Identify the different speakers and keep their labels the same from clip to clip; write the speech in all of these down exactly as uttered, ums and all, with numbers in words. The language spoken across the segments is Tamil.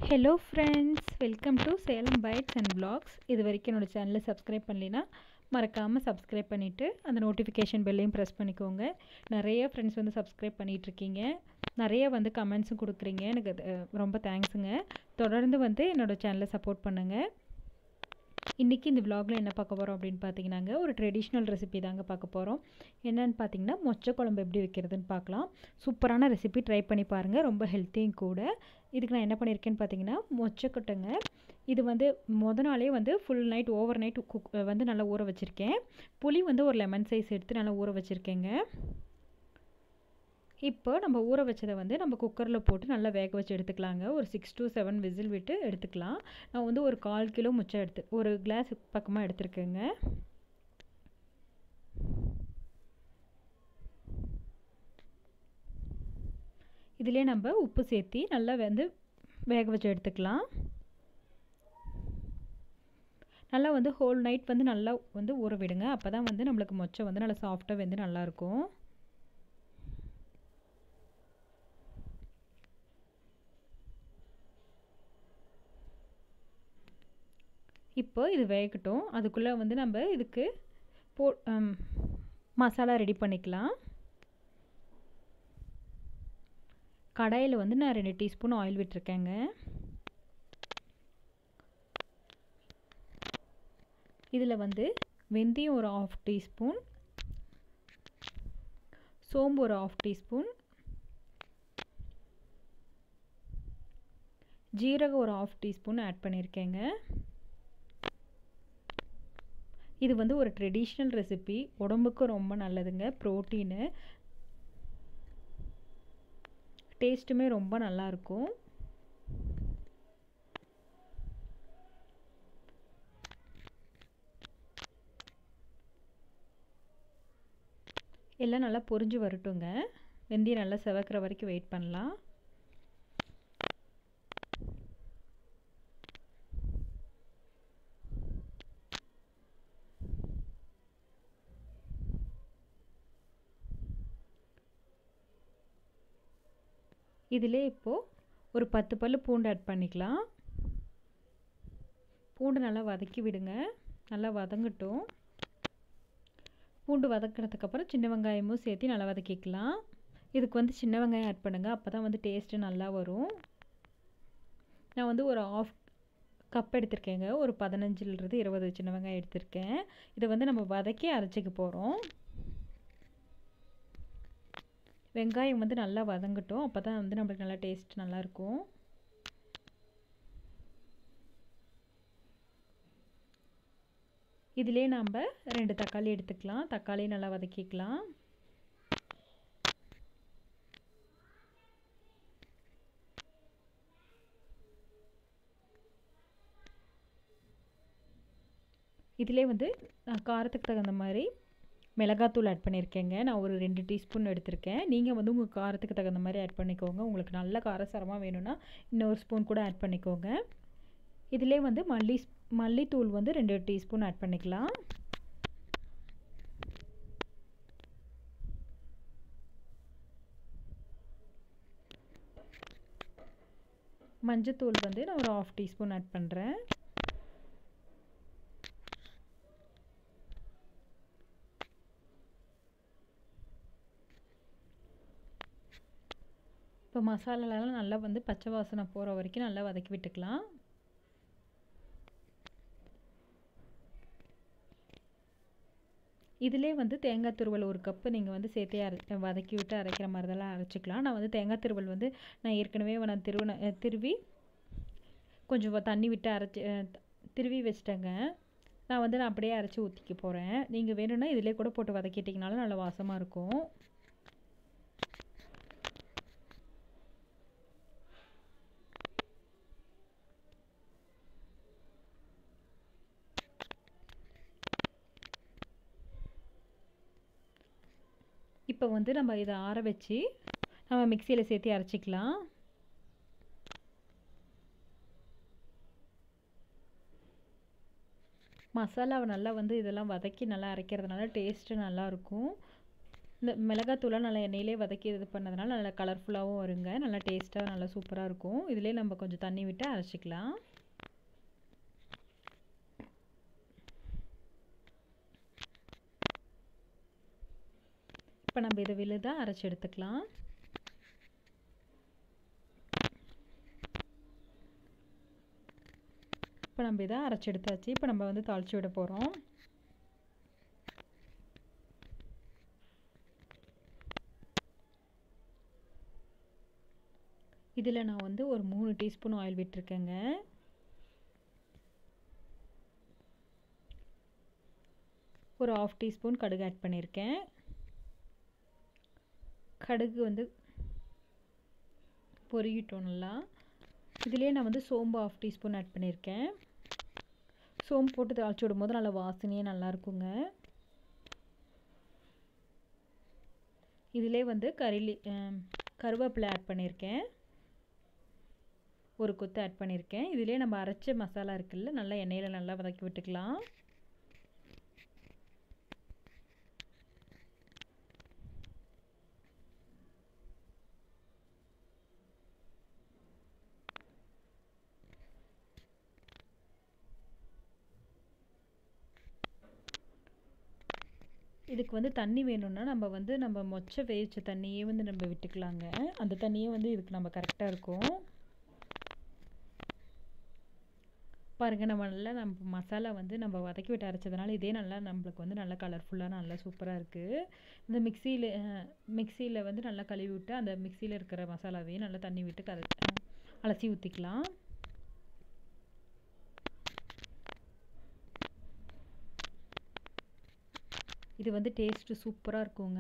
Speaker 1: Hello friends, welcome to Salem bites and vlogs. இது வரைக்கும் என்னோடய சேனலை சப்ஸ்கிரைப் பண்ணலைன்னா மறக்காமல் சப்ஸ்கிரைப் பண்ணிவிட்டு அந்த நோட்டிஃபிகேஷன் பெல்லையும் ப்ரெஸ் பண்ணிக்கோங்க. நிறைய ஃப்ரெண்ட்ஸ் வந்து சப்ஸ்கிரைப் பண்ணிகிட்ருக்கீங்க, நிறைய வந்து கமெண்ட்ஸும் கொடுக்குறீங்க. எனக்கு அது ரொம்ப தேங்க்ஸுங்க. தொடர்ந்து வந்து என்னோடய சேனலை சப்போர்ட் பண்ணுங்கள். இன்றைக்கி இந்த விலாகில் என்ன பார்க்க போகிறோம் அப்படின்னு பார்த்தீங்கன்னாங்க, ஒரு ட்ரெடிஷ்னல் ரெசிபி தாங்க பார்க்க போகிறோம். என்னென்னு பார்த்தீங்கன்னா, மொச்சை குழம்பு எப்படி வைக்கிறதுன்னு பார்க்கலாம். சூப்பரான ரெசிபி, ட்ரை பண்ணி பாருங்கள். ரொம்ப ஹெல்த்தியும் கூட. இதுக்கு நான் என்ன பண்ணியிருக்கேன்னு பார்த்தீங்கன்னா, மொச்சைக்கொட்டைங்க. இது வந்து மொதல் நாளே வந்து full night over night cook வந்து நல்லா ஊற வச்சுருக்கேன். புளி வந்து ஒரு லெமன் சைஸ் எடுத்து நல்லா ஊற வச்சுருக்கேங்க. இப்போ நம்ம ஊற வச்சதை வந்து நம்ம குக்கரில் போட்டு நல்லா வேக வச்சு எடுத்துக்கலாங்க. ஒரு சிக்ஸ் டு செவன் விசில் விட்டு எடுத்துக்கலாம். நான் வந்து ஒரு கால் கிலோ முச்சை எடுத்து ஒரு கிளாஸ் பக்கமாக எடுத்துருக்கேங்க. இதிலே நம்ம உப்பு சேர்த்து நல்லா வந்து வேக வச்சு எடுத்துக்கலாம். நல்லா வந்து ஹோல் நைட் வந்து நல்லா வந்து ஊற விடுங்க. அப்போ தான் வந்து நம்மளுக்கு மொச்சை வந்து நல்லா சாஃப்டாக வந்து நல்லாயிருக்கும். இப்போ இது வேகட்டும். அதுக்குள்ளே வந்து நம்ம இதுக்கு போ மசாலா ரெடி பண்ணிக்கலாம். கடாயில் வந்து நான் ரெண்டு டீஸ்பூன் ஆயில் விட்டுருக்கேங்க. இதில் வந்து வெந்தயம் ஒரு ஆஃப் டீஸ்பூன், சோம்பு ஒரு ஆஃப் டீஸ்பூன், ஜீரகம் ஒரு ஆஃப் டீஸ்பூன் ஆட் பண்ணியிருக்கேங்க. இது வந்து ஒரு ட்ரெடிஷ்னல் ரெசிபி, உடம்புக்கு ரொம்ப நல்லதுங்க, ப்ரோட்டீனு, டேஸ்ட்டுமே ரொம்ப நல்லாயிருக்கும். எல்லாம் நல்லா பொரிஞ்சு வரட்டுங்க. வெந்தயம் நல்லா செவக்கிற வரைக்கும் வெயிட் பண்ணலாம். இதிலே இப்போது ஒரு பத்து பல் பூண்டு ஆட் பண்ணிக்கலாம். பூண்டு நல்லா வதக்கி விடுங்க. நல்லா வதங்கட்டும். பூண்டு வதக்கினதுக்கப்புறம் சின்ன வெங்காயமும் சேர்த்து நல்லா வதக்கிக்கலாம். இதுக்கு வந்து சின்ன வெங்காயம் ஆட் பண்ணுங்கள், அப்போ தான் வந்து டேஸ்ட்டு நல்லா வரும். நான் வந்து ஒரு ஆஃப் கப் எடுத்திருக்கேங்க. ஒரு பதினஞ்சுலேருந்து இருபது சின்ன வெங்காயம் எடுத்திருக்கேன். இதை வந்து நம்ம வதக்கி அரைச்சிக்க போகிறோம். வெங்காயம் வந்து நல்லா வதங்கட்டும், அப்போ தான் வந்து நம்மளுக்கு நல்லா டேஸ்ட் நல்லாயிருக்கும். இதிலே நம்ம ரெண்டு தக்காளி எடுத்துக்கலாம். தக்காளி நல்லா வதக்கிக்கலாம். இதிலே வந்து நான் காரத்துக்கு தகுந்த மாதிரி மிளகாத்தூள் ஆட் பண்ணியிருக்கேங்க. நான் ஒரு ரெண்டு டீஸ்பூன் எடுத்திருக்கேன். நீங்கள் வந்து உங்கள் காரத்துக்கு தகுந்த மாதிரி ஆட் பண்ணிக்கோங்க. உங்களுக்கு நல்ல காரசாரமாக வேணும்னா இன்னொரு ஸ்பூன் கூட ஆட் பண்ணிக்கோங்க. இதிலே வந்து மல்லி மல்லித்தூள் வந்து ரெண்டு டீஸ்பூன் ஆட் பண்ணிக்கலாம். மஞ்சத்தூள் வந்து நான் ஒரு ஆஃப் டீஸ்பூன் ஆட் பண்ணுறேன். இப்போ மசாலாலாம் நல்லா வந்து பச்சை வாசனை போகிற வரைக்கும் நல்லா வதக்கி விட்டுக்கலாம். இதிலே வந்து தேங்காய் துருவல் ஒரு கப்பு நீங்கள் வந்து சேர்த்தே அரை வதக்கி விட்டு அரைக்கிற மாதிரிலாம் அரைச்சிக்கலாம். நான் வந்து தேங்காய் துருவல் வந்து நான் ஏற்கனவே நான் திருவின திருவி கொஞ்சம் தண்ணி விட்டு அரைச்சி திருவி வச்சிட்டேங்க. நான் வந்து நான் அப்படியே அரைச்சி ஊற்றிக்க போகிறேன். நீங்கள் வேணும்னா இதிலே கூட போட்டு வதக்கிட்டிங்கனாலும் நல்லா வாசமாக இருக்கும். இப்போ வந்து நம்ம இதை ஆற வச்சு நம்ம மிக்சியில் சேர்த்து அரைச்சிக்கலாம். மசாலாவை நல்லா வந்து இதெல்லாம் வதக்கி நல்லா அரைக்கிறதுனால டேஸ்ட்டு நல்லாயிருக்கும். இந்த மிளகாத்தூளாக நல்லா எண்ணெயிலே வதக்கி இது பண்ணதுனால நல்லா கலர்ஃபுல்லாகவும் வருங்க, நல்லா டேஸ்ட்டாக நல்லா சூப்பராக இருக்கும். இதிலே நம்ம கொஞ்சம் தண்ணி விட்டு அரைச்சிக்கலாம். இப்போ நம்ம இதை விழுதாக அரைச்சி எடுத்துக்கலாம். இப்போ நம்ம இதை அரைச்சி எடுத்தாச்சு. இப்போ நம்ம வந்து தாளித்து விட போகிறோம். இதில் நான் வந்து ஒரு மூணு டீஸ்பூன் ஆயில் விட்டுருக்கேங்க. ஒரு ஆஃப் டீஸ்பூன் கடுகு ஆட் பண்ணியிருக்கேன். கடுகு வந்து பொரியட்டும் நல்லா. இதிலே நான் வந்து சோம்பு ஆஃப் டீஸ்பூன் ஆட் பண்ணியிருக்கேன். சோம்பு போட்டு தாளித்து விடும்போது நல்லா வாசனையே நல்லாயிருக்குங்க. இதிலே வந்து கறிலி கருவேப்பிலை ஆட் பண்ணியிருக்கேன், ஒரு கொத்து ஆட் பண்ணியிருக்கேன். இதிலே நம்ம அரைச்ச மசாலா இருக்குல்ல, நல்லா எண்ணெயில் நல்லா வதக்கி விட்டுக்கலாம். இதுக்கு வந்து தண்ணி வேணும்னா நம்ம வந்து நம்ம மொச்சை வேவிச்ச தண்ணியே வந்து நம்ம விட்டுக்கலாங்க. அந்த தண்ணியே வந்து இதுக்கு நம்ம கரெக்டாக இருக்கும். பாருங்கள், நம்ம நல்லா நம்ம மசாலா வந்து நம்ம வதக்கி விட்டு அரைச்சதுனால இதே நல்லா நம்மளுக்கு வந்து நல்லா கலர்ஃபுல்லாக நல்லா சூப்பராக இருக்குது. இந்த மிக்சியில் மிக்சியில் வந்து நல்லா கழுவி விட்டு அந்த மிக்சியில் இருக்கிற மசாலாவையும் நல்லா தண்ணி விட்டு கரை அலசி ஊற்றிக்கலாம். இது வந்து டேஸ்ட்டு சூப்பராக இருக்குங்க.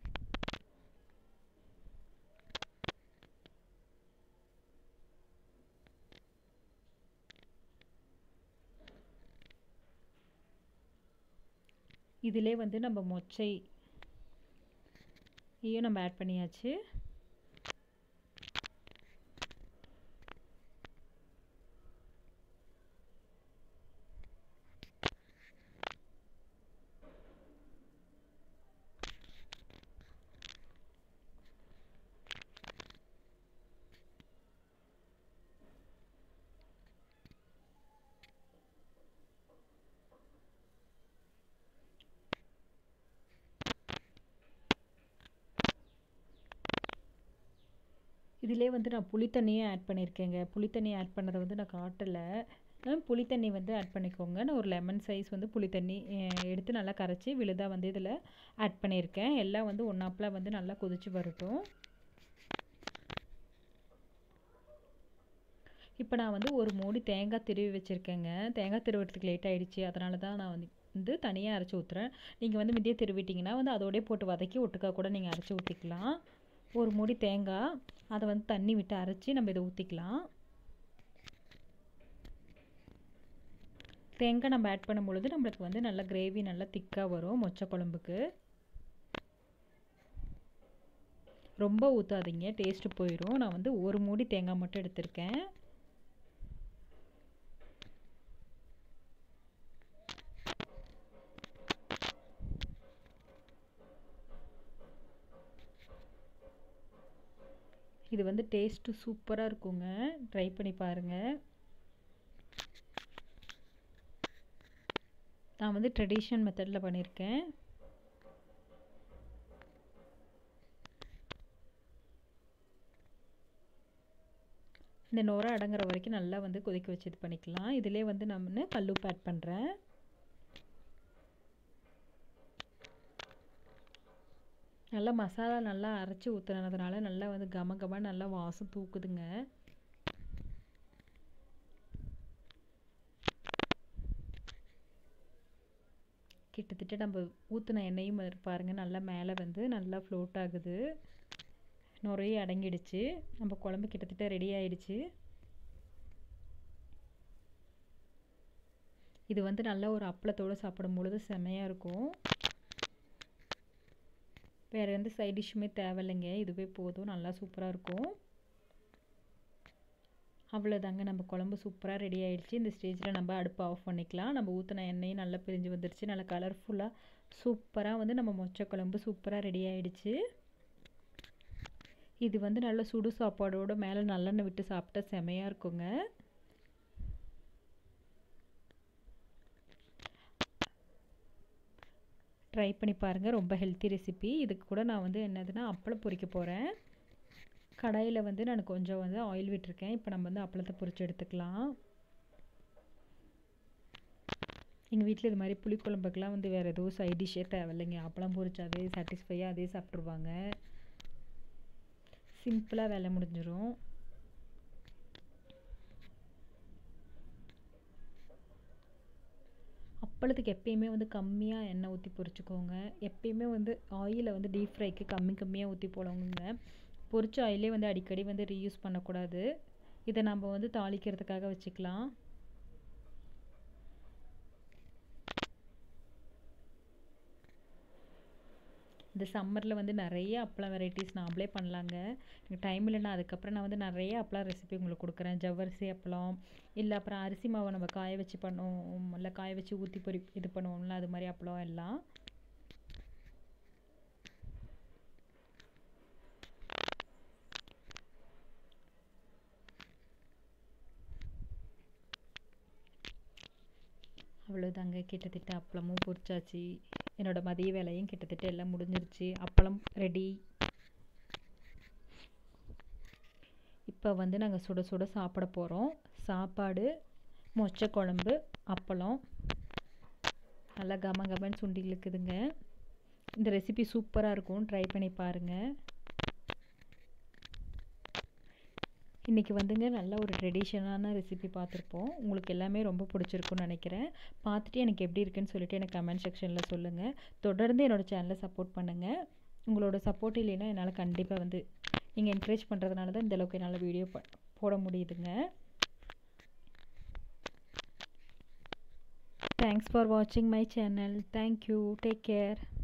Speaker 1: இதிலே வந்து நம்ம மொச்சை இதையும் நம்ம ஆட் பண்ணியாச்சு. இதிலே வந்து நான் புளித்தண்ணியே ஆட் பண்ணியிருக்கேங்க. புளித்தண்ணி ஆட் பண்ணதை வந்து நான் காட்டலை. புளித்தண்ணி வந்து ஆட் பண்ணிக்கோங்க. நான் ஒரு லெமன் சைஸ் வந்து புளித்தண்ணி எடுத்து நல்லா கரைச்சி விழுதாக வந்து இதில் ஆட் பண்ணியிருக்கேன். எல்லாம் வந்து ஒன்றாப்பில் வந்து நல்லா கொதிச்சு வரட்டும். இப்போ நான் வந்து ஒரு மூடி தேங்காய் திருவி வச்சுருக்கேங்க. தேங்காய் திருவுறதுக்கு லேட் ஆகிடுச்சு, அதனால தான் நான் வந்து வந்து தனியாக அரைச்சி ஊற்றுறேன். நீங்கள் வந்து மிதியை திருவிட்டிங்கன்னா வந்து அதோடய போட்டு வதக்கி ஒட்டுக்கா கூட நீங்கள் அரைச்சி ஊற்றிக்கலாம். ஒரு மூடி தேங்காய், அதை வந்து தண்ணி விட்டு அரைச்சி நம்ம இதை ஊற்றிக்கலாம். தேங்காய் நம்ம ஆட் பண்ணும் பொழுது நம்மளுக்கு வந்து நல்லா கிரேவி நல்லா திக்காக வரும் மொச்சை குழம்புக்கு. ரொம்ப ஊற்றாதீங்க, டேஸ்ட்டு போயிடும். நான் வந்து ஒரு மூடி தேங்காய் மட்டும் எடுத்திருக்கேன். இது வந்து டேஸ்ட்டு சூப்பராக இருக்குங்க, ட்ரை பண்ணி பாருங்கள். நான் வந்து ட்ரெடிஷ்னல் மெத்தடில் பண்ணியிருக்கேன். இந்த நோரை அடங்குற வரைக்கும் நல்லா வந்து கொதிக்க வச்சு இது பண்ணிக்கலாம். இதிலே வந்து நான் கல்லுப்பு ஆட் பண்ணுறேன். நல்லா மசாலா நல்லா அரைச்சி ஊற்றுனதுனால நல்லா வந்து கம கம நல்லா வாசம் தூக்குதுங்க. கிட்டத்தட்ட நம்ம ஊற்றின எண்ணெயும் பாருங்கள் நல்லா மேலே வந்து நல்லா ஃப்ளோட் ஆகுது, நுரையே அடங்கிடுச்சு. நம்ம குழம்பு கிட்டத்தட்ட ரெடி ஆயிடுச்சு. இது வந்து நல்லா ஒரு அப்பளத்தோடு சாப்பிடும் பொழுது செமையாக இருக்கும். வேறு எந்த சைட் டிஷ்ஷுமே தேவையில்லைங்க, இதுவே போதும், நல்லா சூப்பராக இருக்கும். அவ்வளோதாங்க, நம்ம குழம்பு சூப்பராக ரெடி ஆகிடுச்சு. இந்த ஸ்டேஜில் நம்ம அடுப்பை ஆஃப் பண்ணிக்கலாம். நம்ம ஊற்றின எண்ணெயும் நல்லா பிரிஞ்சு வந்துடுச்சு. நல்லா கலர்ஃபுல்லாக சூப்பராக வந்து நம்ம மொச்சை குழம்பு சூப்பராக ரெடி ஆகிடுச்சு. இது வந்து நல்ல சுடு சாப்பாடோடு மேலே நல்லெண்ணெய் விட்டு சாப்பிட்டா செமையாக இருக்குங்க. ட்ரை பண்ணி பாருங்கள், ரொம்ப ஹெல்த்தி ரெசிபி. இதுக்கு கூட நான் வந்து என்னதுன்னா அப்பளம் பொரிக்க போகிறேன். கடாயில் வந்து நான் கொஞ்சம் வந்து ஆயில் விட்டுருக்கேன். இப்போ நம்ம வந்து அப்பளத்தை பொரிச்சு எடுத்துக்கலாம். எங்கள் வீட்டில் இது மாதிரி புளிக்குழம்புக்கெலாம் வந்து வேறு எதுவும் சைட் டிஷ்ஷே தேவையில்லைங்க. அப்பளம் பொரிச்சாதே சாட்டிஸ்ஃபையாக அதே சாப்பிட்ருவாங்க. சிம்பிளாக வேலை முடிஞ்சிடும். அப்பளத்துக்கு எப்பயுமே வந்து கம்மியாக எண்ணெய் ஊற்றி பொரிச்சுக்கோங்க. எப்பயுமே வந்து ஆயிலை வந்து டீப் ஃப்ரைக்கு கம்மி கம்மியாக ஊற்றி போடுவோங்க. பொரிச்ச ஆயிலே வந்து அடிக்கடி வந்து ரீயூஸ் பண்ணக்கூடாது. இதை நம்ம வந்து தாளிக்கிறதுக்காக வச்சுக்கலாம். இந்த சம்மரில் வந்து நிறைய அப்பளம் வெரைட்டிஸ் நாம்ளே பண்ணலாங்க. எனக்கு டைம் இல்லைன்னா அதுக்கப்புறம் நான் வந்து நிறைய அப்பளம் ரெசிபி உங்களுக்கு கொடுக்குறேன். ஜவ்வரிசி அப்பளம், இல்லை அப்புறம் அரிசி மாவை நம்ம காய வச்சு பண்ணுவோம், இல்லை காய வச்சு ஊற்றி பொரி இது பண்ணுவோம்ல, அது மாதிரி அப்பளம் எல்லாம். அவ்வளோதாங்க, கிட்டத்தட்ட அப்பளமும் பொரிச்சாச்சு. என்னோடய மதிய வேலையும் கிட்டத்தட்ட எல்லாம் முடிஞ்சிருச்சு. அப்பளம் ரெடி. இப்போ வந்து நாங்கள் சுட சுட சாப்பிட போகிறோம். சாப்பாடு, மொச்சை குழம்பு, அப்பளம், நல்லா கம கமன்னு சுண்டி இழுக்குதுங்க. இந்த ரெசிபி சூப்பராக இருக்கும், ட்ரை பண்ணி பாருங்கள். இன்றைக்கி வந்துங்க நல்ல ஒரு ட்ரெடிஷ்னலான ரெசிபி பார்த்துருப்போம். உங்களுக்கு எல்லாமே ரொம்ப பிடிச்சிருக்குன்னு நினைக்கிறேன். பார்த்துட்டு எனக்கு எப்படி இருக்குன்னு சொல்லிவிட்டு எனக்கு கமெண்ட் செக்ஷனில் சொல்லுங்கள். தொடர்ந்து என்னோடய சேனலை சப்போர்ட் பண்ணுங்கள். உங்களோட சப்போர்ட் இல்லைன்னா என்னால் கண்டிப்பாக வந்து நீங்கள் என்கரேஜ் பண்ணுறதுனால தான் இந்தளவுக்கு என்னால் வீடியோ போட முடியுதுங்க. தேங்க்ஸ் ஃபார் வாட்சிங் my channel. Thank you. Take care.